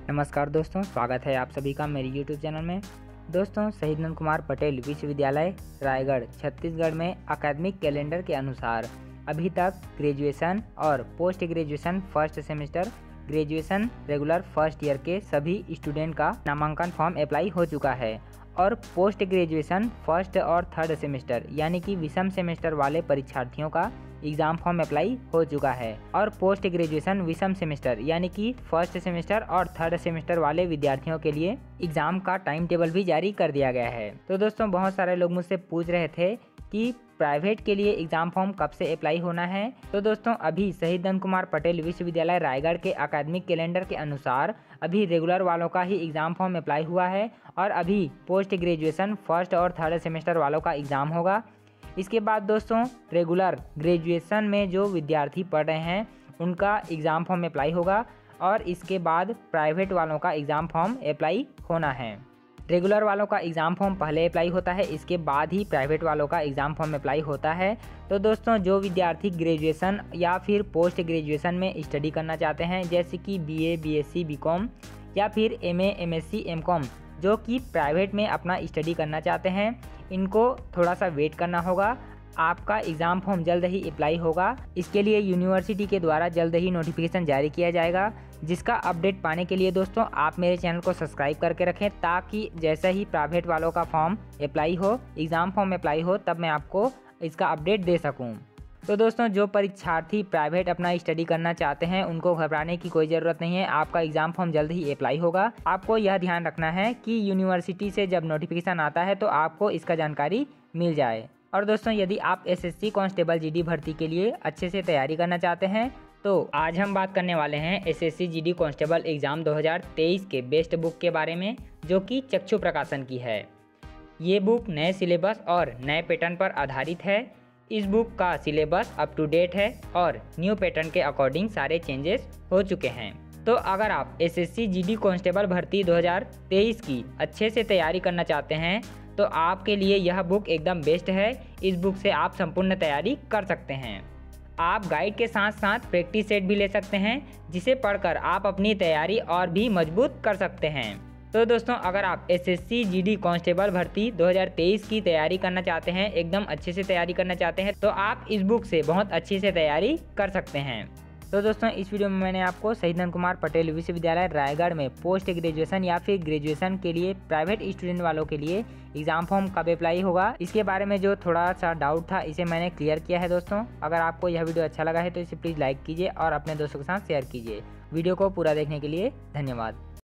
नमस्कार दोस्तों, स्वागत है आप सभी का मेरे YouTube चैनल में। दोस्तों, शहीद नंद कुमार पटेल विश्वविद्यालय रायगढ़ छत्तीसगढ़ में अकादमिक कैलेंडर के अनुसार अभी तक ग्रेजुएशन और post graduation first semester, graduation regular first year के सभी स्टूडेंट का नामांकन फॉर्म अप्लाई हो चुका है और पोस्ट ग्रेजुएशन फर्स्ट और थर्ड सेमेस्टर यानी कि विषम सेमेस्टर वाले परीक्षार्थियों का एग्ज़ाम फॉर्म अप्लाई हो चुका है और पोस्ट ग्रेजुएशन विषम सेमेस्टर यानी कि फर्स्ट सेमेस्टर और थर्ड सेमेस्टर वाले विद्यार्थियों के लिए एग्ज़ाम का टाइम टेबल भी जारी कर दिया गया है। तो दोस्तों, बहुत सारे लोग मुझसे पूछ रहे थे कि प्राइवेट के लिए एग्ज़ाम फॉर्म कब से अप्लाई होना है। तो दोस्तों, अभी शहीद नंद कुमार पटेल विश्वविद्यालय रायगढ़ के अकादमिक कैलेंडर के अनुसार अभी रेगुलर वालों का ही एग्ज़ाम फॉर्म अप्लाई हुआ है और अभी पोस्ट ग्रेजुएशन फर्स्ट और थर्ड सेमेस्टर वालों का एग्ज़ाम होगा। इसके बाद दोस्तों, रेगुलर ग्रेजुएशन में जो विद्यार्थी पढ़ रहे हैं उनका एग्ज़ाम फॉर्म अप्लाई होगा और इसके बाद प्राइवेट वालों का एग्ज़ाम फॉर्म अप्लाई होना है। रेगुलर वालों का एग्ज़ाम फॉर्म पहले अप्लाई होता है, इसके बाद ही प्राइवेट वालों का एग्ज़ाम फॉर्म अप्लाई होता है। तो दोस्तों, जो विद्यार्थी ग्रेजुएशन या फिर पोस्ट ग्रेजुएशन में स्टडी करना चाहते हैं जैसे कि BA, BSc, BCom या फिर MA, MSc, MCom जो कि प्राइवेट में अपना स्टडी करना चाहते हैं, इनको थोड़ा सा वेट करना होगा। आपका एग्ज़ाम फॉर्म जल्द ही अप्लाई होगा। इसके लिए यूनिवर्सिटी के द्वारा जल्द ही नोटिफिकेशन जारी किया जाएगा, जिसका अपडेट पाने के लिए दोस्तों आप मेरे चैनल को सब्सक्राइब करके रखें ताकि जैसे ही प्राइवेट वालों का फॉर्म अप्लाई हो, एग्ज़ाम फॉर्म अप्लाई हो, तब मैं आपको इसका अपडेट दे सकूं। तो दोस्तों, जो परीक्षार्थी प्राइवेट अपना स्टडी करना चाहते हैं उनको घबराने की कोई ज़रूरत नहीं है। आपका एग्ज़ाम फॉर्म जल्द ही अप्लाई होगा। आपको यह ध्यान रखना है कि यूनिवर्सिटी से जब नोटिफिकेशन आता है तो आपको इसका जानकारी मिल जाए। और दोस्तों, यदि आप SSC कांस्टेबल GD भर्ती के लिए अच्छे से तैयारी करना चाहते हैं तो आज हम बात करने वाले हैं SSC GD कांस्टेबल एग्ज़ाम 2023 के बेस्ट बुक के बारे में, जो कि चक्षु प्रकाशन की है। ये बुक नए सिलेबस और नए पैटर्न पर आधारित है। इस बुक का सिलेबस अप टू डेट है और न्यू पैटर्न के अकॉर्डिंग सारे चेंजेस हो चुके हैं। तो अगर आप SSC GD कांस्टेबल भर्ती 2023 की अच्छे से तैयारी करना चाहते हैं तो आपके लिए यह बुक एकदम बेस्ट है। इस बुक से आप संपूर्ण तैयारी कर सकते हैं। आप गाइड के साथ साथ प्रैक्टिस सेट भी ले सकते हैं, जिसे पढ़कर आप अपनी तैयारी और भी मजबूत कर सकते हैं। तो दोस्तों, अगर आप SSC GD कांस्टेबल भर्ती 2023 की तैयारी करना चाहते हैं, एकदम अच्छे से तैयारी करना चाहते हैं, तो आप इस बुक से बहुत अच्छे से तैयारी कर सकते हैं। तो दोस्तों, इस वीडियो में मैंने आपको शहीद नंद कुमार पटेल विश्वविद्यालय रायगढ़ में पोस्ट ग्रेजुएशन या फिर ग्रेजुएशन के लिए प्राइवेट स्टूडेंट वालों के लिए एग्ज़ाम फॉर्म कब अप्लाई होगा, इसके बारे में जो थोड़ा सा डाउट था इसे मैंने क्लियर किया है। दोस्तों, अगर आपको यह वीडियो अच्छा लगा है तो इसे प्लीज़ लाइक कीजिए और अपने दोस्तों के साथ शेयर कीजिए। वीडियो को पूरा देखने के लिए धन्यवाद।